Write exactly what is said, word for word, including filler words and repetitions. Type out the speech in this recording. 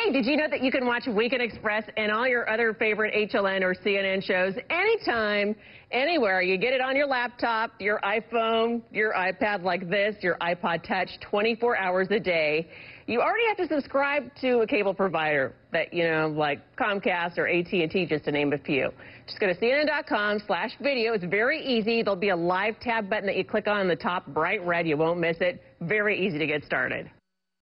Hey, did you know that you can watch Weekend Express and all your other favorite H L N or C N N shows anytime, anywhere? You get it on your laptop, your iPhone, your iPad like this, your iPod Touch, twenty-four hours a day. You already have to subscribe to a cable provider that, you know, like Comcast or A T and T, just to name a few. Just go to C N N dot com slash video. It's very easy. There'll be a live tab button that you click on in the top, bright red. You won't miss it. Very easy to get started.